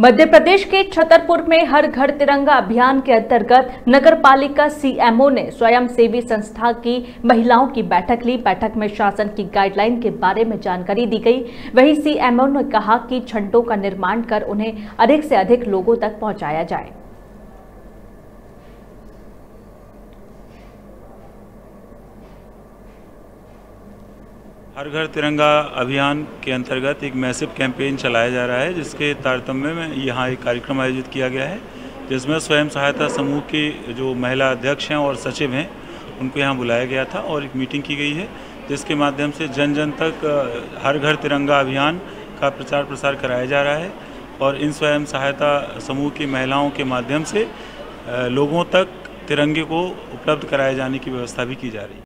मध्य प्रदेश के छतरपुर में हर घर तिरंगा अभियान के अंतर्गत नगर पालिका सीएमओ ने स्वयंसेवी संस्था की महिलाओं की बैठक ली। बैठक में शासन की गाइडलाइन के बारे में जानकारी दी गई। वहीं सीएमओ ने कहा कि झंडों का निर्माण कर उन्हें अधिक से अधिक लोगों तक पहुंचाया जाए। हर घर तिरंगा अभियान के अंतर्गत एक मैसिव कैंपेन चलाया जा रहा है, जिसके तारतम्य में यहाँ एक कार्यक्रम आयोजित किया गया है, जिसमें स्वयं सहायता समूह के जो महिला अध्यक्ष हैं और सचिव हैं उनको यहाँ बुलाया गया था और एक मीटिंग की गई है, जिसके माध्यम से जन जन तक हर घर तिरंगा अभियान का प्रचार प्रसार कराया जा रहा है और इन स्वयं सहायता समूह की महिलाओं के माध्यम से लोगों तक तिरंगे को उपलब्ध कराए जाने की व्यवस्था भी की जा रही है।